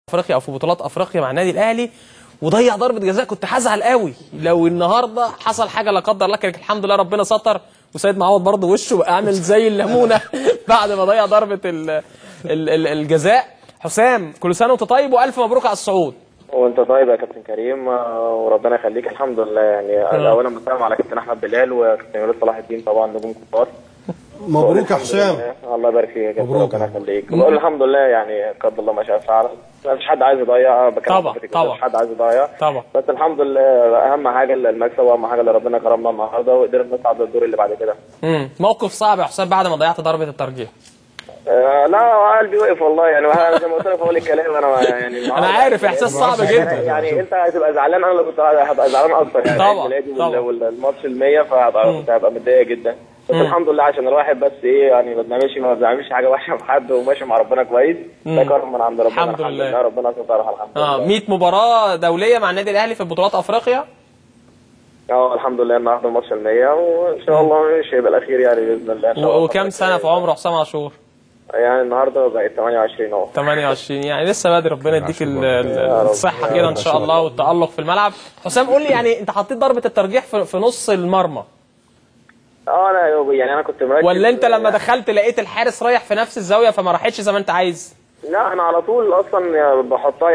افريقيا او في بطولات افريقيا مع النادي الاهلي وضيع ضربه جزاء. كنت هزعل قوي لو النهارده حصل حاجه لا قدر الله، لكن الحمد لله ربنا ستر وسيد معوض برضه وشه بقى عامل زي الليمونه بعد ما ضيع ضربه الجزاء. حسام، كل سنه وانت طيب والف مبروك على الصعود. وانت طيب يا كابتن كريم وربنا يخليك. الحمد لله يعني اولا بسلم على كابتن احمد بلال وكابتن يونس صلاح الدين، طبعا نجوم كبار. مبروك يا حسام. الله يبارك فيك يا كابتن، ربنا يخليك. بقول الحمد لله يعني قدر الله ما شاء فعل. ما فيش حد عايز يضيع، طبعا مش حد عايز يضيع طبعا، بس الحمد لله اهم حاجه المكسب، واهم حاجه اللي ربنا كرمنا النهارده وقدرنا نصعد للدور اللي بعد كده. موقف صعب يا حسام بعد ما ضيعت ضربه الترجيح. لا قلبي وقف والله، يعني زي ما قلت لك في اول الكلام انا يعني انا عارف احساس صعب جدا. يعني انت هتبقى زعلان، انا اللي كنت هبقى زعلان اكتر يعني. طبعا والماتش ال100 كنت هبقى متضايق جدا. بس الحمد لله عشان الواحد بس ايه يعني ما بنعملش حاجه وحشه مع حد وماشي مع ربنا كويس. ده كرم من عند ربنا الحمد لله. ربنا سترها الحمد لله. 100 مباراه دوليه مع النادي الاهلي في بطولات افريقيا. الحمد لله النهارده الماتش ال100 وان شاء الله مش هيبقى الاخير يعني باذن الله. ان شاء الله. وكم سنه في عمر حسام عاشور؟ يعني النهارده بقت 28 اهو. 28 يعني لسه بدري. ربنا يديك الصحه كده ان شاء الله والتالق في الملعب. حسام قول لي، يعني انت حطيت ضربه الترجيح في نص المرمى. انا كنت مركز، ولا انت لما دخلت لقيت الحارس رايح في نفس الزاويه فما راحتش زي ما انت عايز؟ لا انا على طول اصلا بحطها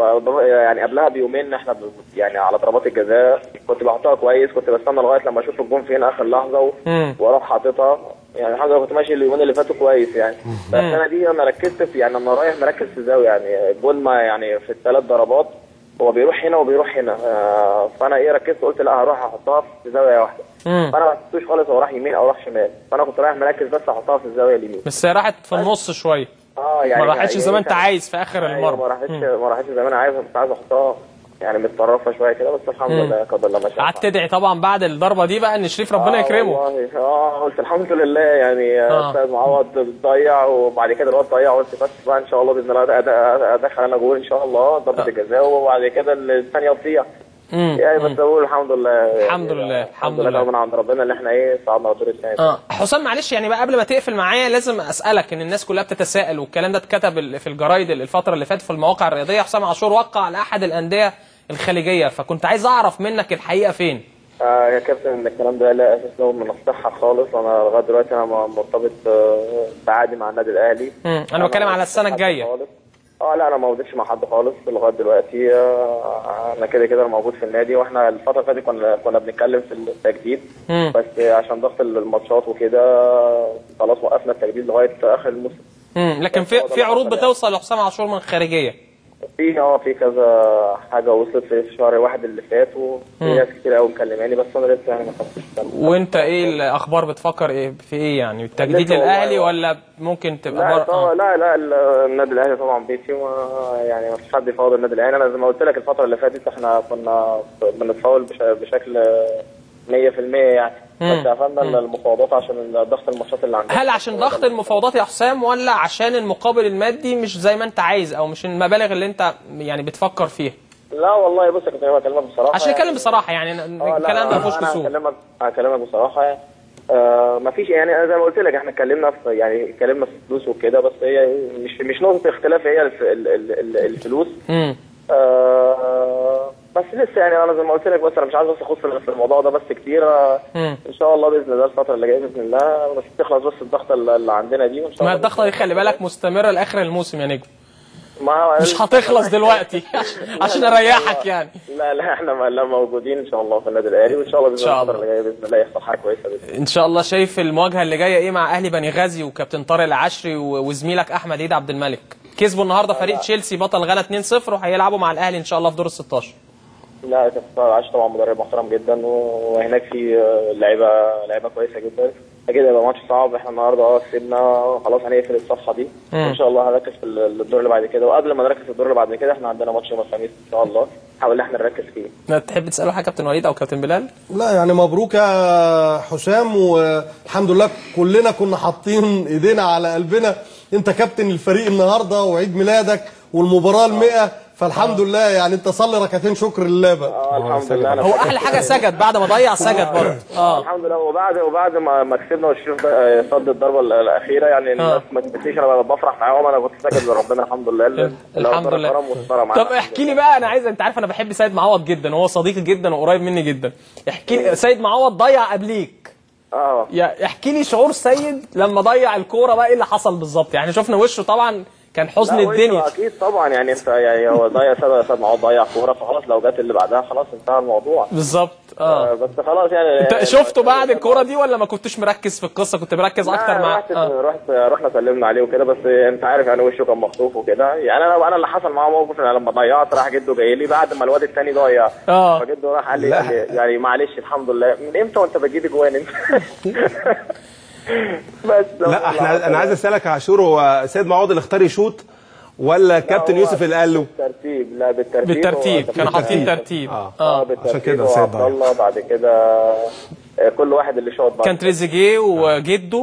يعني قبلها بيومين احنا يعني على ضربات الجزاء كنت بحطها كويس. كنت بستنى لغايه لما اشوف الجون فين اخر لحظه واروح حاططها. يعني الحمد لله كنت ماشي اليومين اللي فاتوا كويس يعني. بس انا دي انا ركزت في، يعني انا رايح مركز في الزاويه، يعني الجون ما يعني في الثلاث ضربات هو بيروح هنا وبيروح هنا. فانا ركزت قلت لا هروح احطها في زاويه واحده. فانا ما حسيتوش خالص هو راح يمين او راح شمال، فانا كنت رايح مركز بس احطها في الزاويه اليمين. بس هي راحت في النص شويه. يعني ما راحتش زي ما انت عايز في اخر المرمى. ما راحتش زي ما انا عايز. كنت عايز احطها يعني متطرفه شويه كده، بس الحمد لله قدر الله ما شاء. قعدت تدعي طبعا بعد الضربه دي بقى ان شريف ربنا يكرمه. والله قلت الحمد لله يعني استاذ معوض بتضيع وبعد كده الواد ضيع، قلت بس بقى ان شاء الله باذن الله ادخل انا جول ان شاء الله ضربه الجزاء وبعد كده الثانيه تضيع. يعني بس اقول الحمد لله الحمد لله من عند ربنا اللي احنا صعدنا الدور الثاني. حسام معلش يعني بقى قبل ما تقفل معايا لازم اسالك، ان الناس كلها بتتساءل والكلام ده اتكتب في الجرايد الفتره اللي فاتت في المواقع الرياضيه. حسام عاشور وقع على احد الانديه الخليجيه، فكنت عايز اعرف منك الحقيقه فين؟ يا كابتن الكلام ده لا اساس له من الصحه خالص. انا لغايه دلوقتي انا مرتبط بعقدي مع النادي الاهلي. انا بتكلم على السنه الجايه. لا انا ما موجودش مع حد خالص لغايه دلوقتي. انا كده موجود في النادي، واحنا الفتره اللي فاتت كنا بنتكلم في التجديد. بس عشان ضغط الماتشات وكده خلاص وقفنا التجديد لغايه اخر الموسم. لكن في عروض بتوصل لحسام عاشور من الخارجيه؟ في كذا حاجه وصلت في شهر واحد اللي فات، وفي ناس كتير قوي مكلماني، بس انا لسه يعني ما خدتش. وانت الاخبار بتفكر في يعني التجديد للاهلي ولا ممكن تبقى لا النادي الاهلي طبعا بيتي، يعني ما فيش حد يفاوض النادي الاهلي. انا زي ما قلت لك الفتره اللي فاتت احنا كنا بنتفاوض بشكل 100% يعني. بس قفلنا المفاوضات عشان ضغط الماتشات اللي عندنا. هل عشان ضغط المفاوضات يا حسام ولا عشان المقابل المادي مش زي ما انت عايز او مش المبالغ اللي انت يعني بتفكر فيها؟ لا والله بص يا كابتن بكلمك بصراحه، عشان نتكلم بصراحه يعني الكلام ما فيهوش كسوف. هكلمك بصراحه ما فيش يعني زي ما قلت لك احنا اتكلمنا في فلوس وكده، بس هي مش نقطه اختلاف، هي الفلوس. بس لسه يعني انا زي ما قلت لك، بس انا مش عايز اخش في الموضوع ده بس كتير. ان شاء الله باذن الله الفتره اللي جايه باذن الله بس تخلص بس الضغطه اللي عندنا دي، وان شاء الله. ما الضغطه دي خلي بالك مستمره لاخر الموسم يا نجم، مش هتخلص دلوقتي عشان اريحك يعني. لا احنا موجودين ان شاء الله في النادي الاهلي، وان شاء الله باذن الله الفتره اللي جايه باذن الله يحصل حاجه كويسه باذن الله. ان شاء الله. شايف المواجهه اللي جايه مع اهلي بني غازي وكابتن طارق العشري وزميلك احمد عيد عبد الملك؟ كسبوا النهارده فريق تشيلسي بطل غانا 2-0 وهيلعبوا مع الاهلي ان شاء الله في دور ال 16. لا كابتن طارق العشري طبعا مدرب محترم جدا، وهناك في لعيبه كويسه جدا. اكيد هيبقى ماتش صعب. احنا النهارده كسبنا خلاص هنقفل الصفحه دي، وان شاء الله هنركز في الدور اللي بعد كده. وقبل ما نركز في الدور اللي بعد كده احنا عندنا ماتش يوم الخميس ان شاء الله نحاول احنا نركز فيه. تحب تساله حاجه كابتن وليد او كابتن بلال؟ لا يعني مبروك يا حسام، والحمد لله كلنا كنا حاطين ايدينا على قلبنا. انت كابتن الفريق النهارده وعيد ميلادك والمباراه ال100، فالحمد لله يعني انت صلي ركعتين شكر لله بقى. الحمد لله. هو احلى حاجه سجد بعد ما ضيع سجد برضه. الحمد لله. وبعد ما كسبنا والشريف صد الضربه الاخيره يعني الناس ما تنسيش انا بفرح معاهم، انا كنت ساجد لربنا الحمد لله. الحمد لله. طب احكي لي بقى، انا عايز، انت عارف انا بحب سيد معوض جدا وهو صديقي جدا وقريب مني جدا. احكي لي، سيد معوض ضيع قبليك. احكي لي شعور سيد لما ضيع الكوره بقى، ايه اللي حصل بالظبط؟ يعني شفنا وشه طبعا كان حزن الدنيا. اكيد طبعا، يعني انت يعني هو ضيع سيد معوض ضيع كوره، فخلاص لو جت اللي بعدها خلاص انتهى الموضوع. بالظبط. بس خلاص يعني انت شفته بعد الكوره دي ولا ما كنتش مركز في القصه؟ كنت مركز اكتر مع رحنا سلمنا عليه وكده، بس انت عارف يعني وشه كان مخطوف وكده. يعني انا اللي حصل معاه موقف لما ضيعت راح جده جاي لي بعد ما الواد الثاني ضيع. فجده راح قال لي يعني معلش الحمد لله، من امتى وانت بتجيب اجوان انت؟ بس لا انا عايز اسالك يا عاشور، هو سيد معوض اللي اختار يشوط ولا كابتن يوسف اللي قال له؟ بالترتيب. لا بالترتيب كانوا حاطين ترتيب. عشان كده سيد الله بعد كده كل واحد اللي شاط كان تريزيجيه وجده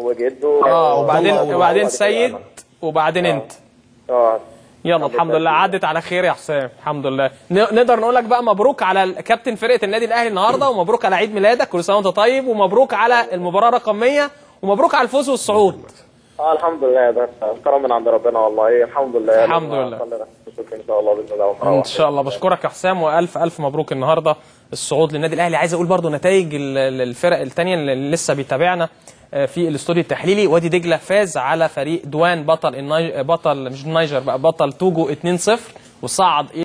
وبعدين سيد وبعدين انت. يلا الحمد لله عدت على خير يا حسام، الحمد لله. نقدر نقول لك بقى مبروك على كابتن فرقه النادي الاهلي النهارده، ومبروك على عيد ميلادك، كل سنه وانت طيب، ومبروك على المباراه رقم 100، ومبروك على الفوز والصعود. الحمد لله، ده كرم من عند ربنا والله. الحمد لله الحمد لله. ان شاء الله باذن الله. ان شاء الله. بشكرك يا حسام، والف الف مبروك النهارده الصعود للنادي الاهلي. عايز اقول برضو نتائج الفرق الثانيه اللي لسه بيتابعنا في الاستوديو التحليلي. وادي دجله فاز على فريق دوان بطل مش النيجر بقى، بطل توجو 2-0 وصعد